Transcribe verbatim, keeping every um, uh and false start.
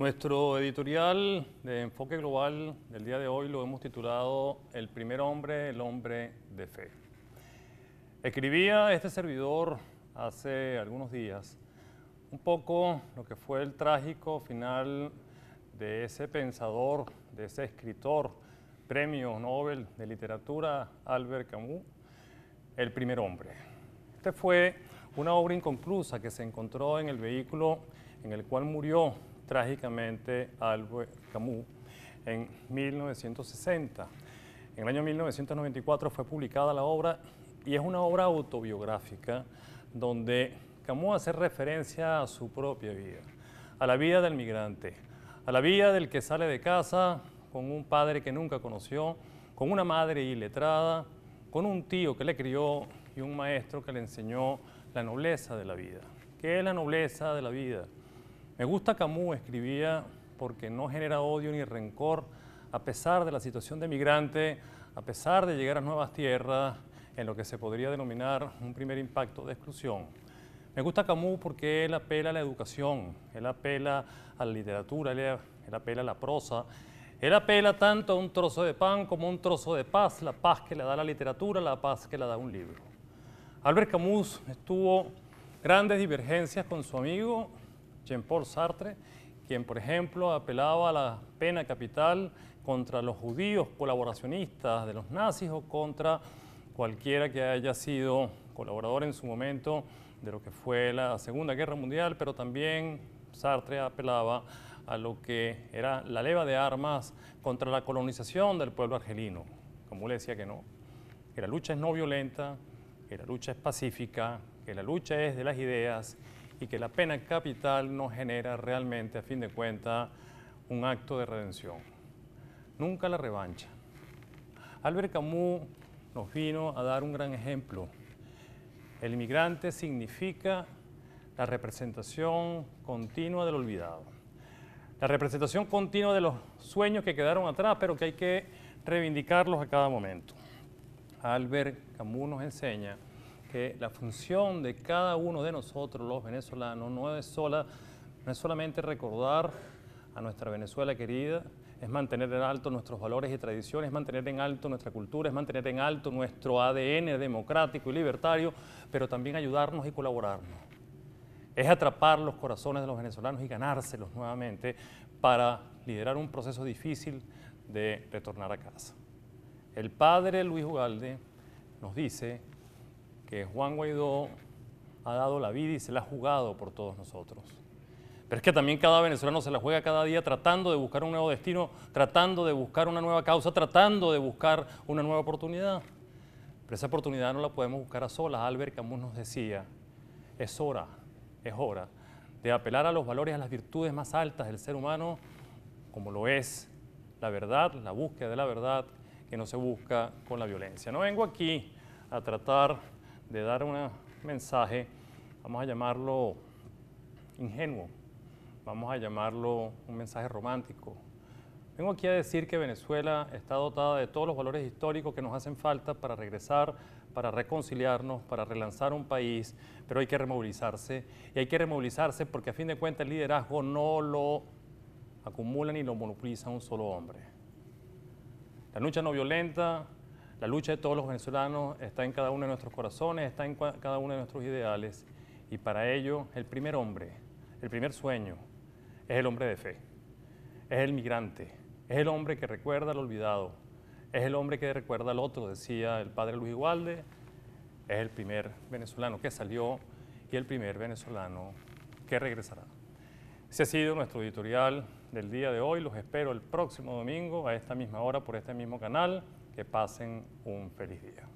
Nuestro editorial de Enfoque Global del día de hoy lo hemos titulado El primer hombre, el hombre de fe. Escribía este servidor hace algunos días un poco lo que fue el trágico final de ese pensador, de ese escritor, premio Nobel de Literatura, Albert Camus, El primer hombre. Este fue una obra inconclusa que se encontró en el vehículo en el cual murió trágicamente Albert Camus en mil novecientos sesenta. En el año mil novecientos noventa y cuatro fue publicada la obra y es una obra autobiográfica donde Camus hace referencia a su propia vida, a la vida del migrante, a la vida del que sale de casa con un padre que nunca conoció, con una madre iletrada, con un tío que le crió y un maestro que le enseñó la nobleza de la vida. ¿Qué es la nobleza de la vida? Me gusta Camus, escribía, porque no genera odio ni rencor, a pesar de la situación de migrante, a pesar de llegar a nuevas tierras, en lo que se podría denominar un primer impacto de exclusión. Me gusta Camus porque él apela a la educación, él apela a la literatura, él, él apela a la prosa, él apela tanto a un trozo de pan como a un trozo de paz, la paz que le da la literatura, la paz que le da un libro. Albert Camus tuvo grandes divergencias con su amigo Jean-Paul Sartre, quien, por ejemplo, apelaba a la pena capital contra los judíos colaboracionistas de los nazis o contra cualquiera que haya sido colaborador en su momento de lo que fue la Segunda Guerra Mundial, pero también Sartre apelaba a lo que era la leva de armas contra la colonización del pueblo argelino. Camus le decía que no, que la lucha es no violenta, que la lucha es pacífica, que la lucha es de las ideas y que la pena capital no genera realmente, a fin de cuentas, un acto de redención. Nunca la revancha. Albert Camus nos vino a dar un gran ejemplo. El inmigrante significa la representación continua del olvidado. La representación continua de los sueños que quedaron atrás, pero que hay que reivindicarlos a cada momento. Albert Camus nos enseña que la función de cada uno de nosotros, los venezolanos, no es, sola, no es solamente recordar a nuestra Venezuela querida, es mantener en alto nuestros valores y tradiciones, es mantener en alto nuestra cultura, es mantener en alto nuestro A D N democrático y libertario, pero también ayudarnos y colaborarnos. Es atrapar los corazones de los venezolanos y ganárselos nuevamente para liderar un proceso difícil de retornar a casa. El padre Luis Ugalde nos dice que Juan Guaidó ha dado la vida y se la ha jugado por todos nosotros. Pero es que también cada venezolano se la juega cada día tratando de buscar un nuevo destino, tratando de buscar una nueva causa, tratando de buscar una nueva oportunidad. Pero esa oportunidad no la podemos buscar a solas. Albert Camus nos decía, es hora, es hora de apelar a los valores, a las virtudes más altas del ser humano, como lo es la verdad, la búsqueda de la verdad, que no se busca con la violencia. No vengo aquí a tratar de dar un mensaje, vamos a llamarlo ingenuo, vamos a llamarlo un mensaje romántico. Vengo aquí a decir que Venezuela está dotada de todos los valores históricos que nos hacen falta para regresar, para reconciliarnos, para relanzar un país, pero hay que removilizarse, y hay que removilizarse porque a fin de cuentas el liderazgo no lo acumula ni lo monopoliza un solo hombre. La lucha no violenta, la lucha de todos los venezolanos está en cada uno de nuestros corazones, está en cada uno de nuestros ideales, y para ello el primer hombre, el primer sueño, es el hombre de fe, es el migrante, es el hombre que recuerda al olvidado, es el hombre que recuerda al otro, decía el padre Luis Ugalde, es el primer venezolano que salió y el primer venezolano que regresará. Ese ha sido nuestro editorial del día de hoy. Los espero el próximo domingo a esta misma hora por este mismo canal. Que pasen un feliz día.